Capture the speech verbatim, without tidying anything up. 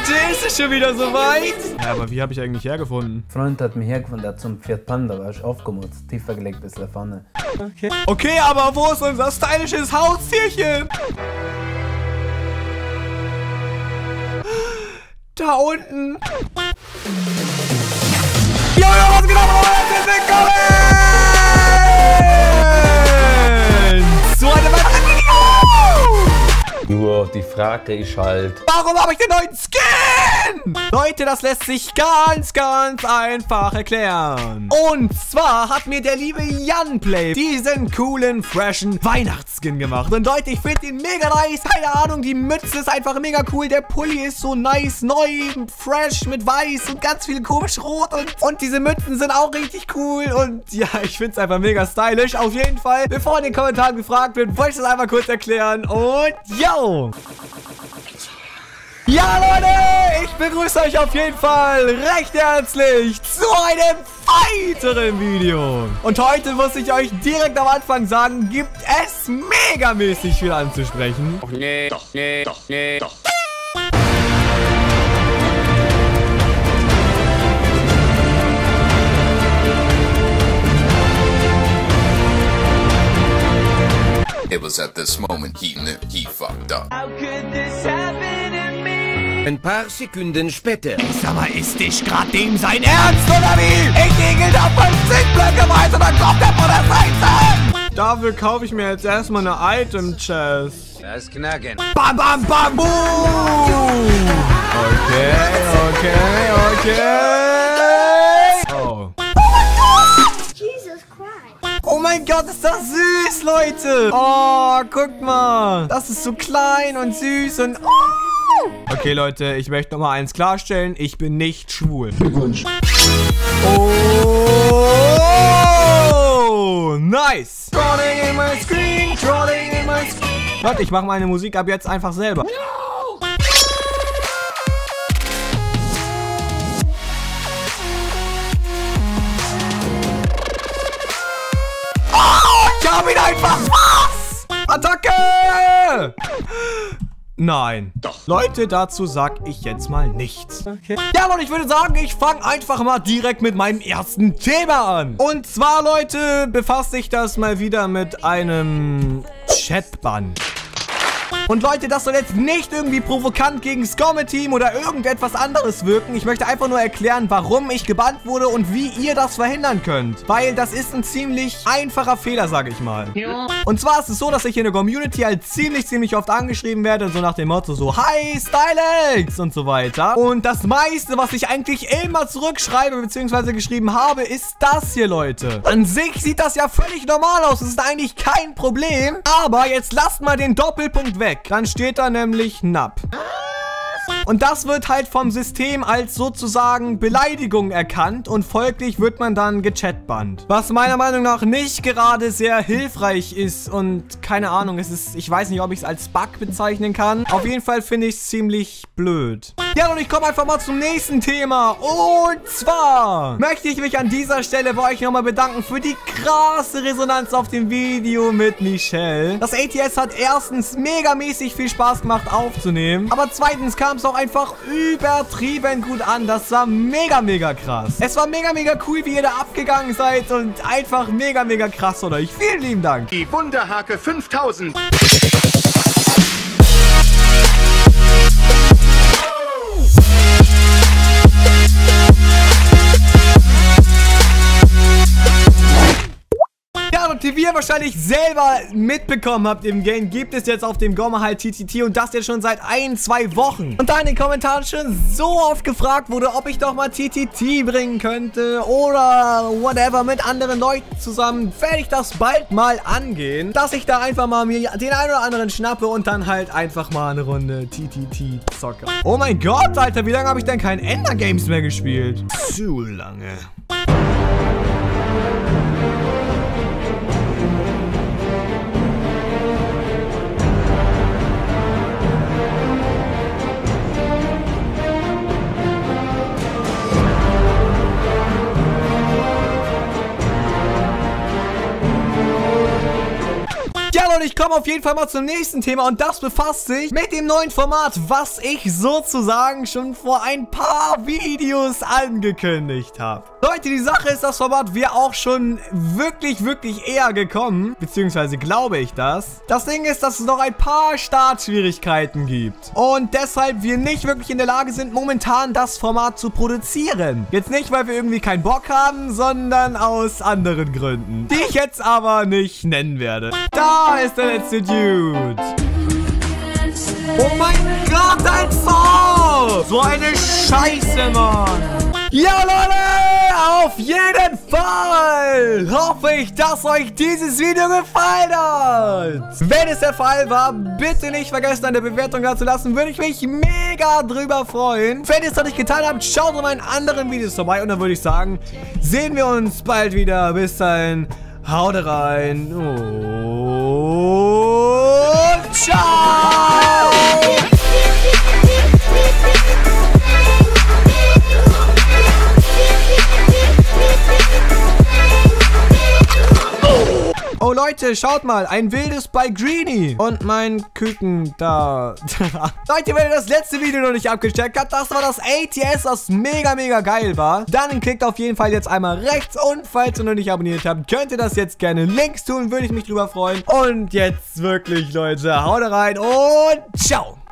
ist es schon wieder soweit? Ja, aber wie habe ich eigentlich hergefunden? Freund hat mich hergefunden, der hat zum Fiat Panda, war ich aufgemutzt, tiefer gelegt bis der Pfanne. Okay. Okay, aber wo ist unser stylisches Haustierchen? Da unten. Jo, jo, was genau, herzlich willkommen zu einem weiteren Video. Nur die Frage ist halt... Warum habe ich den neuen Skin? Leute, das lässt sich ganz, ganz einfach erklären. Und zwar hat mir der liebe Janplay diesen coolen, freshen Weihnachtsskin gemacht. Und Leute, ich finde ihn mega nice. Keine Ahnung, die Mütze ist einfach mega cool. Der Pulli ist so nice, neu, fresh mit weiß und ganz viel komisch rot. Und, und diese Mützen sind auch richtig cool. Und ja, ich finde es einfach mega stylisch. Auf jeden Fall, bevor in den Kommentaren gefragt wird, wollte ich das einfach kurz erklären. Und yo! Ja, Leute, ich begrüße euch auf jeden Fall recht herzlich zu einem weiteren Video. Und heute muss ich euch direkt am Anfang sagen, gibt es megamäßig viel anzusprechen. Doch, nee, doch, nee, doch, nee, doch. It was at this moment he knew he fucked up. How could this happen to me? Ein paar Sekunden später. Sag mal, ist dich grad dem sein Ernst, oder wie? Ich regel da fünfzig Blöcke weiter, dann kommt der von der Seite. Dafür kaufe ich mir jetzt erstmal eine Item-Chest. Das Knacken. Bam, bam, bam, boom. Okay, okay, okay. Oh. Oh mein Gott, ist das süß, Leute. Oh, guckt mal. Das ist so klein und süß und... Oh. Okay, Leute, ich möchte noch mal eins klarstellen. Ich bin nicht schwul. Glückwunsch. Oh, nice. Trolling in my screen, trolling in my screen. Leute, ich mache meine Musik ab jetzt einfach selber. No. Ich hab ihn einfach. Was? Attacke! Nein. Doch. Leute, dazu sag ich jetzt mal nichts. Okay. Ja, und ich würde sagen, ich fange einfach mal direkt mit meinem ersten Thema an. Und zwar, Leute, befasst sich das mal wieder mit einem Chatbann. Und Leute, das soll jetzt nicht irgendwie provokant gegen das Comet-Team oder irgendetwas anderes wirken. Ich möchte einfach nur erklären, warum ich gebannt wurde und wie ihr das verhindern könnt. Weil das ist ein ziemlich einfacher Fehler, sage ich mal. Ja. Und zwar ist es so, dass ich in der Community halt ziemlich, ziemlich oft angeschrieben werde. So nach dem Motto so, hi, Stylex und so weiter. Und das meiste, was ich eigentlich immer zurückschreibe bzw. geschrieben habe, ist das hier, Leute. An sich sieht das ja völlig normal aus. Das ist eigentlich kein Problem. Aber jetzt lasst mal den Doppelpunkt weg. Dann steht da nämlich N A P. Und das wird halt vom System als sozusagen Beleidigung erkannt und folglich wird man dann gechatbannt. Was meiner Meinung nach nicht gerade sehr hilfreich ist und keine Ahnung, es ist, ich weiß nicht, ob ich es als Bug bezeichnen kann. Auf jeden Fall finde ich es ziemlich blöd. Ja, und ich komme einfach mal zum nächsten Thema. Und zwar möchte ich mich an dieser Stelle bei euch nochmal bedanken für die krasse Resonanz auf dem Video mit Michelle. Das A T S hat erstens megamäßig viel Spaß gemacht aufzunehmen, aber zweitens kam es auch einfach übertrieben gut an. Das war mega, mega krass. Es war mega, mega cool, wie ihr da abgegangen seid und einfach mega, mega krass von euch. Vielen lieben Dank. Die Wunderhake fünftausend. Ja, und wie ihr wahrscheinlich selber mitbekommen habt im Game, gibt es jetzt auf dem Gomma halt T T T und das jetzt schon seit ein, zwei Wochen. Und da in den Kommentaren schon so oft gefragt wurde, ob ich doch mal T T T bringen könnte oder whatever mit anderen Leuten zusammen, werde ich das bald mal angehen, dass ich da einfach mal mir den einen oder anderen schnappe und dann halt einfach mal eine Runde T T T zocke. Oh mein Gott, Alter, wie lange habe ich denn kein Ender Games mehr gespielt? Zu lange. ich komme auf jeden Fall mal zum nächsten Thema und das befasst sich mit dem neuen Format, was ich sozusagen schon vor ein paar Videos angekündigt habe. Leute, die Sache ist, das Format wäre auch schon wirklich, wirklich eher gekommen, beziehungsweise glaube ich das. Das Ding ist, dass es noch ein paar Startschwierigkeiten gibt und deshalb wir nicht wirklich in der Lage sind, momentan das Format zu produzieren. Jetzt nicht, weil wir irgendwie keinen Bock haben, sondern aus anderen Gründen, die ich jetzt aber nicht nennen werde. Da ist der letzte Dude. Oh mein Gott, ein Song! So eine Scheiße, Mann! Ja, Leute, auf jeden Fall hoffe ich, dass euch dieses Video gefallen hat. Wenn es der Fall war, bitte nicht vergessen, eine Bewertung da zu lassen. Würde ich mich mega drüber freuen. Wenn ihr es noch nicht getan habt, schaut in meinen anderen Videos vorbei. Und dann würde ich sagen, sehen wir uns bald wieder. Bis dahin, haut rein und ciao! Oh Leute, schaut mal, ein wildes bei Greenie und mein Küken da. Leute, wenn ihr das letzte Video noch nicht abgecheckt habt, das war das A T S, das mega, mega geil war. Dann klickt auf jeden Fall jetzt einmal rechts und falls ihr noch nicht abonniert habt, könnt ihr das jetzt gerne links tun, würde ich mich drüber freuen. Und jetzt wirklich, Leute, haut rein und ciao!